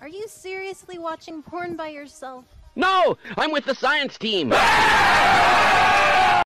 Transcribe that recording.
Are you seriously watching porn by yourself? No! I'm with the science team!